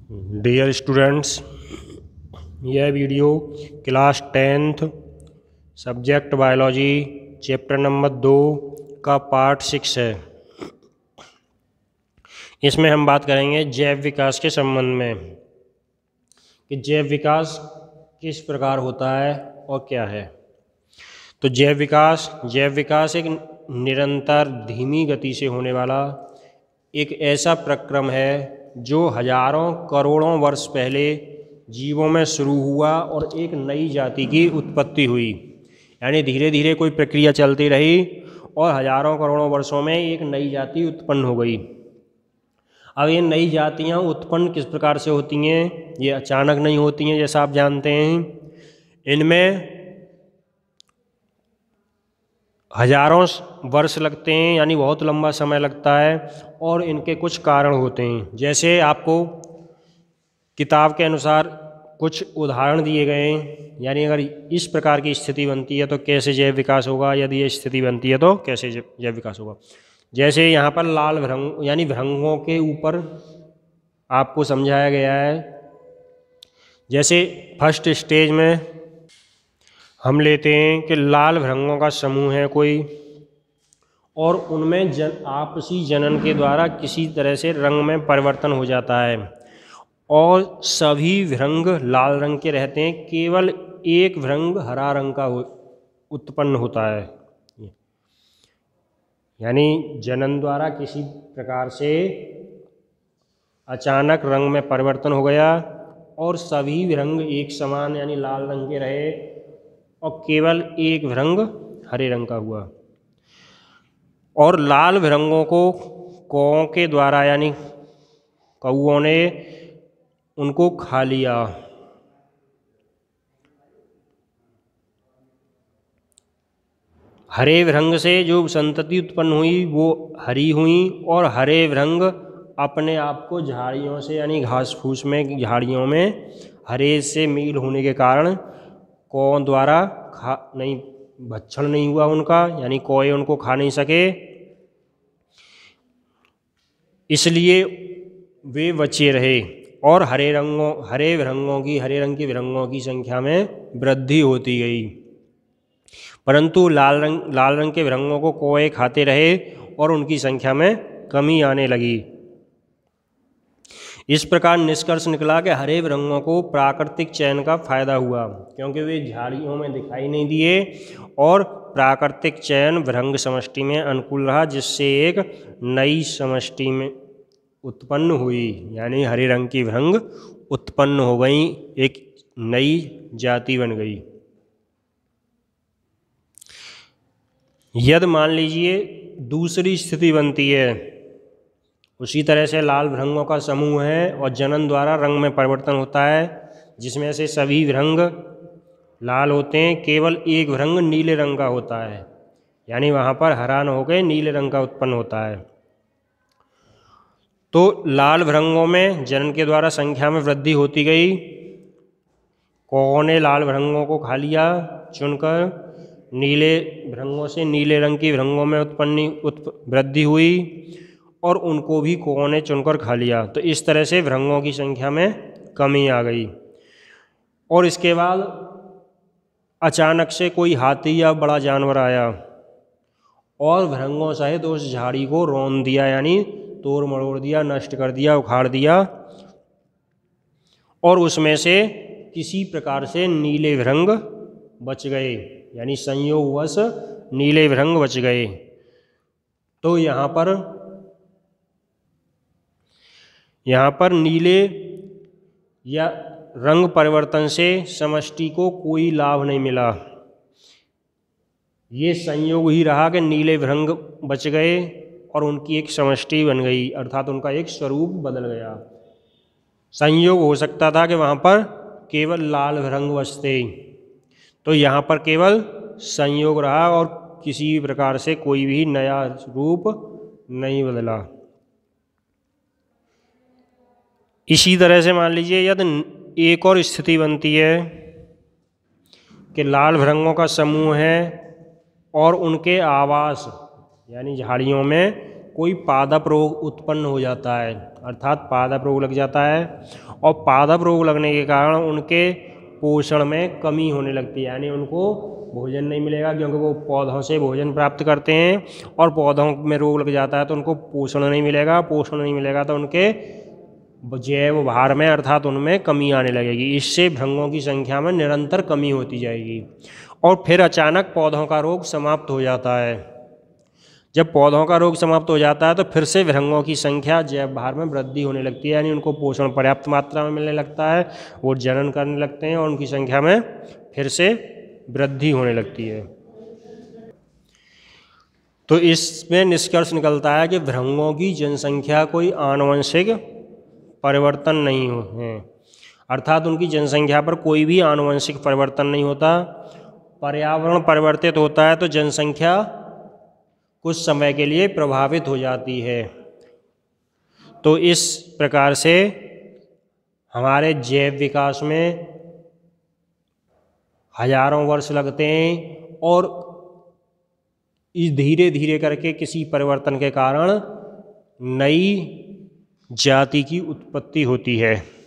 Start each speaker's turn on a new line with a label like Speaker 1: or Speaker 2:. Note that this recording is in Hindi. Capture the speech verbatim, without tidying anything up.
Speaker 1: डियर स्टूडेंट्स, यह video class tenth subject biology chapter number दो का पार्ट सिक्स है। इसमें हम बात करेंगे जैव विकास के संबंध में कि जैव विकास किस प्रकार होता है और क्या है। तो जैव विकास जैव विकास एक निरंतर धीमी गति से होने वाला एक ऐसा प्रक्रम है जो हजारों करोड़ों वर्ष पहले जीवों में शुरू हुआ और एक नई जाति की उत्पत्ति हुई। यानी धीरे धीरे कोई प्रक्रिया चलती रही और हजारों करोड़ों वर्षों में एक नई जाति उत्पन्न हो गई। अब ये नई जातियाँ उत्पन्न किस प्रकार से होती हैं? ये अचानक नहीं होती हैं, जैसा आप जानते हैं। इनमें हजारों वर्ष लगते हैं, यानी बहुत लंबा समय लगता है और इनके कुछ कारण होते हैं। जैसे आपको किताब के अनुसार कुछ उदाहरण दिए गए हैं, यानी अगर इस प्रकार की स्थिति बनती है तो कैसे जैव विकास होगा, यदि ये स्थिति बनती है तो कैसे जैव विकास होगा। जैसे यहाँ पर लाल भृंग यानी भृंगों के ऊपर आपको समझाया गया है। जैसे फर्स्ट स्टेज में हम लेते हैं कि लाल भृंगों का समूह है कोई, और उनमें जन आपसी जनन के द्वारा किसी तरह से रंग में परिवर्तन हो जाता है और सभी भृंग लाल रंग के रहते हैं। केवल एक भृंग हरा रंग का उत्पन्न होता है। यानी जनन द्वारा किसी प्रकार से अचानक रंग में परिवर्तन हो गया और सभी भृंग एक समान यानी लाल रंग के रहे और केवल एक भृंग हरे रंग का हुआ। और लाल भृंगों को कौओं के द्वारा यानी कौओं ने उनको खा लिया। हरे भृंग से जो संतति उत्पन्न हुई वो हरी हुई और हरे भृंग अपने आप को झाड़ियों से यानी घास फूस में झाड़ियों में हरे से मील होने के कारण कौओं द्वारा खा नहीं भक्षण नहीं हुआ उनका, यानी कौए उनको खा नहीं सके, इसलिए वे बचे रहे और हरे रंगों हरे भृंगों की हरे रंग की भृंगों की संख्या में वृद्धि होती गई। परंतु लाल रंग लाल रंग के भृंगों को कौए खाते रहे और उनकी संख्या में कमी आने लगी। इस प्रकार निष्कर्ष निकला कि हरे भृंगों को प्राकृतिक चयन का फायदा हुआ, क्योंकि वे झाड़ियों में दिखाई नहीं दिए और प्राकृतिक चयन भृंग समष्टि में अनुकूल रहा, जिससे एक नई समष्टि में उत्पन्न हुई। यानी हरे रंग की भृंग उत्पन्न हो गई, एक नई जाति बन गई। यदि मान लीजिए दूसरी स्थिति बनती है, उसी तरह से लाल भृंगों का समूह है और जनन द्वारा रंग में परिवर्तन होता है, जिसमें से सभी भृंग लाल होते हैं, केवल एक भृंग नीले रंग का होता है। यानी वहाँ पर हरा न होकर नीले रंग का उत्पन्न होता है। तो लाल भृंगों में जनन के द्वारा संख्या में वृद्धि होती गई। कौओं ने लाल भृंगों को खा लिया चुनकर, नीले भृंगों से नीले रंग की भृंगों में उत्पन्न उत्प वृद्धि हुई और उनको भी कौओं ने चुनकर खा लिया। तो इस तरह से भृंगों की संख्या में कमी आ गई। और इसके बाद अचानक से कोई हाथी या बड़ा जानवर आया और भृंगों सहित उस झाड़ी को रौंद दिया, यानी तोड़ मरोड़ दिया, नष्ट कर दिया, उखाड़ दिया, और उसमें से किसी प्रकार से नीले भृंग बच गए, यानी संयोगवश नीले भृंग बच गए। तो यहाँ पर यहाँ पर नीले या रंग परिवर्तन से समष्टि को कोई लाभ नहीं मिला। ये संयोग ही रहा कि नीले भृंग बच गए और उनकी एक समष्टि बन गई, अर्थात उनका एक स्वरूप बदल गया। संयोग हो सकता था कि वहाँ पर केवल लाल भृंग बचते, तो यहाँ पर केवल संयोग रहा और किसी प्रकार से कोई भी नया रूप नहीं बदला। इसी तरह से मान लीजिए यदि एक और स्थिति बनती है कि लाल भृंगों का समूह है और उनके आवास यानी झाड़ियों में कोई पादप रोग उत्पन्न हो जाता है, अर्थात पादप रोग लग जाता है, और पादप रोग लगने के कारण उनके पोषण में कमी होने लगती है, यानी उनको भोजन नहीं मिलेगा, क्योंकि वो पौधों से भोजन प्राप्त करते हैं, और पौधों में रोग लग जाता है तो उनको पोषण नहीं मिलेगा, पोषण नहीं मिलेगा तो उनके जैव भार में अर्थात उनमें कमी आने लगेगी। इससे भृंगों की संख्या में निरंतर कमी होती जाएगी, और फिर अचानक पौधों का रोग समाप्त हो जाता है। जब पौधों का रोग समाप्त हो जाता है तो फिर से भृंगों की संख्या जैव भार में वृद्धि होने लगती है, यानी उनको पोषण पर्याप्त मात्रा में मिलने लगता है, वो जनन करने लगते हैं और उनकी संख्या में फिर से वृद्धि होने लगती है। तो इसमें निष्कर्ष निकलता है कि भृंगों की जनसंख्या कोई आनुवंशिक परिवर्तन नहीं है, अर्थात उनकी जनसंख्या पर कोई भी आनुवंशिक परिवर्तन नहीं होता। पर्यावरण परिवर्तित होता है तो जनसंख्या कुछ समय के लिए प्रभावित हो जाती है। तो इस प्रकार से हमारे जैव विकास में हजारों वर्ष लगते हैं, और इस धीरे धीरे करके किसी परिवर्तन के कारण नई जाति की उत्पत्ति होती है।